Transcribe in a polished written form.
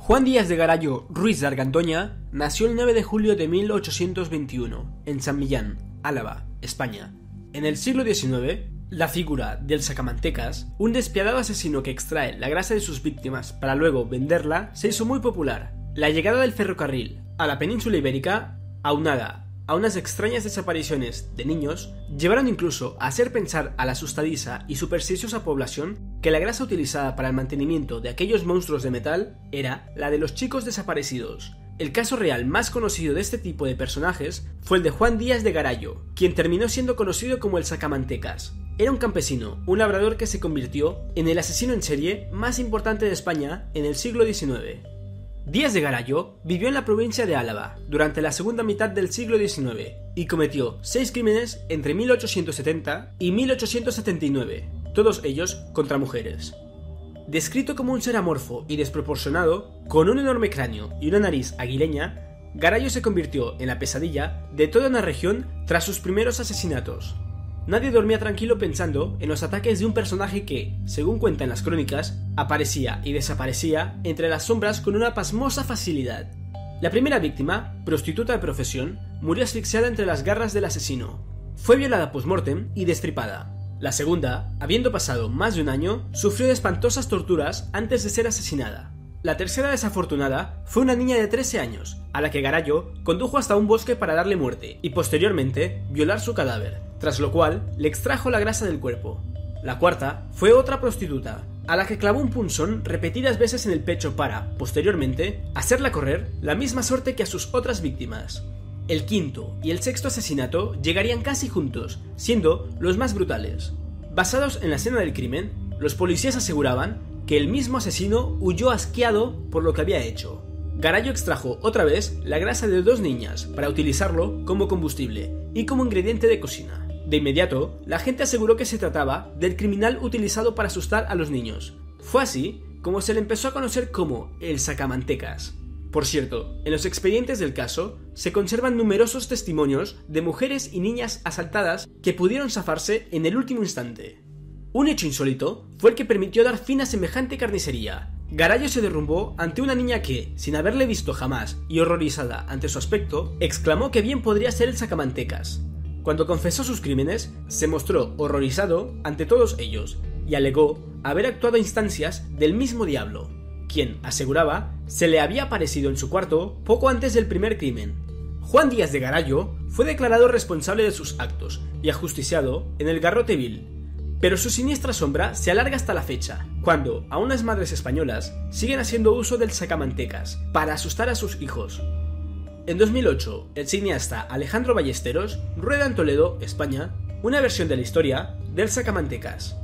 Juan Díaz de Garayo Ruiz de Argandoña nació el 9 de julio de 1821 en San Millán, Álava, España. En el siglo XIX, la figura del sacamantecas, un despiadado asesino que extrae la grasa de sus víctimas para luego venderla, se hizo muy popular. La llegada del ferrocarril a la península ibérica, aunada a unas extrañas desapariciones de niños, llevaron incluso a hacer pensar a la asustadiza y supersticiosa población que la grasa utilizada para el mantenimiento de aquellos monstruos de metal era la de los chicos desaparecidos. El caso real más conocido de este tipo de personajes fue el de Juan Díaz de Garayo, quien terminó siendo conocido como el sacamantecas. Era un campesino, un labrador que se convirtió en el asesino en serie más importante de España en el siglo XIX. Díaz de Garayo vivió en la provincia de Álava durante la segunda mitad del siglo XIX y cometió 6 crímenes entre 1870 y 1879, todos ellos contra mujeres. Descrito como un ser amorfo y desproporcionado, con un enorme cráneo y una nariz aguileña, Garayo se convirtió en la pesadilla de toda una región tras sus primeros asesinatos. Nadie dormía tranquilo pensando en los ataques de un personaje que, según cuentan las crónicas, aparecía y desaparecía entre las sombras con una pasmosa facilidad. La primera víctima, prostituta de profesión, murió asfixiada entre las garras del asesino. Fue violada post-mortem y destripada. La segunda, habiendo pasado más de un año, sufrió de espantosas torturas antes de ser asesinada. La tercera desafortunada fue una niña de 13 años, a la que Garayo condujo hasta un bosque para darle muerte y posteriormente violar su cadáver, tras lo cual le extrajo la grasa del cuerpo. La cuarta fue otra prostituta, a la que clavó un punzón repetidas veces en el pecho para, posteriormente, hacerla correr la misma suerte que a sus otras víctimas. El quinto y el sexto asesinato llegarían casi juntos, siendo los más brutales. Basados en la escena del crimen, los policías aseguraban que el mismo asesino huyó asqueado por lo que había hecho. Garayo extrajo otra vez la grasa de 2 niñas para utilizarlo como combustible y como ingrediente de cocina. De inmediato, la gente aseguró que se trataba del criminal utilizado para asustar a los niños. Fue así como se le empezó a conocer como el sacamantecas. Por cierto, en los expedientes del caso se conservan numerosos testimonios de mujeres y niñas asaltadas que pudieron zafarse en el último instante. Un hecho insólito fue el que permitió dar fin a semejante carnicería. Garayo se derrumbó ante una niña que, sin haberle visto jamás y horrorizada ante su aspecto, exclamó que bien podría ser el sacamantecas. Cuando confesó sus crímenes, se mostró horrorizado ante todos ellos y alegó haber actuado a instancias del mismo diablo, quien, aseguraba, se le había aparecido en su cuarto poco antes del primer crimen. Juan Díaz de Garayo fue declarado responsable de sus actos y ajusticiado en el garrote vil. Pero su siniestra sombra se alarga hasta la fecha, cuando a unas madres españolas siguen haciendo uso del sacamantecas para asustar a sus hijos. En 2008, el cineasta Alejandro Ballesteros rueda en Toledo, España, una versión de la historia del sacamantecas.